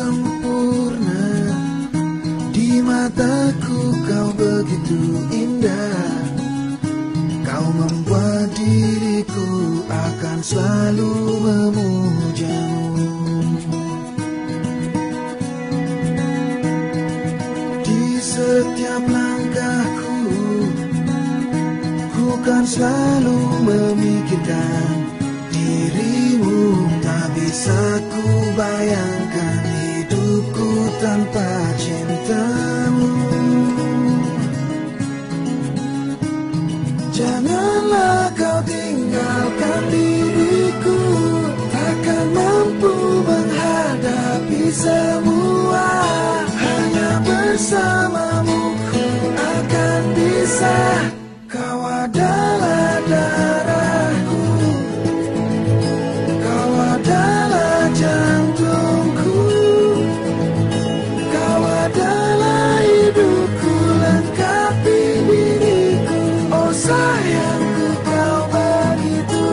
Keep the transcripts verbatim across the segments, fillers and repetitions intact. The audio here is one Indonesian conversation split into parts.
sempurna, di mataku kau begitu indah. Kau membuat diriku akan selalu memujamu. Di setiap langkahku, ku kan selalu memikirkan dirimu. Tak bisa ku bayangkan hidupku tanpa cintamu. Janganlah kau tinggalkan diriku, takkan mampu menghadapi semua. Hanya bersamamu ku akan bisa. Kau adalah darahku, kau adalah jantungku, kau adalah hidupku, lengkapi diriku. Oh sayangku, kau begitu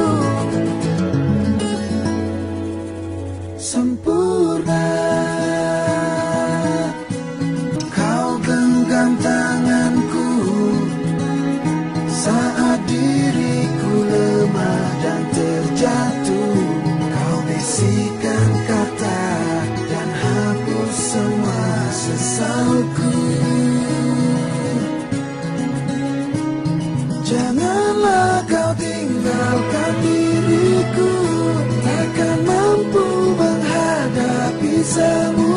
sempurna. Kau genggam tanganku saat diriku lemah dan terjatuh. Kau bisikan kata dan hapus semua sesalku. Janganlah kau tinggalkan diriku, takkan mampu menghadapi semua.